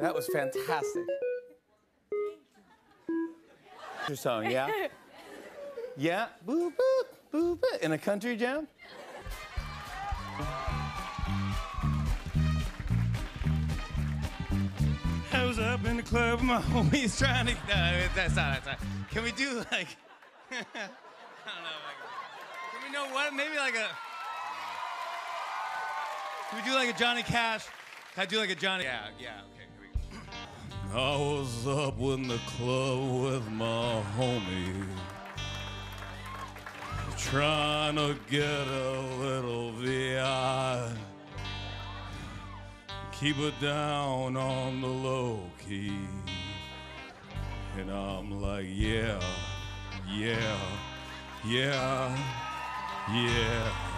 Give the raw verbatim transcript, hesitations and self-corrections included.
That was fantastic. Your song, yeah? Yeah? Boop, boop, boop, boop. In a country jam? I was up in the club with my homies trying to... No, that's not, that's not. Can we do like... I don't know. Like, can we know what? Maybe like a... Can we do like a Johnny Cash? Can I do like a Johnny... Yeah, yeah, okay, here we go. I was up in the club with my homie, trying to get a little V I. Keep it down on the low key. And I'm like, yeah, yeah, yeah, yeah.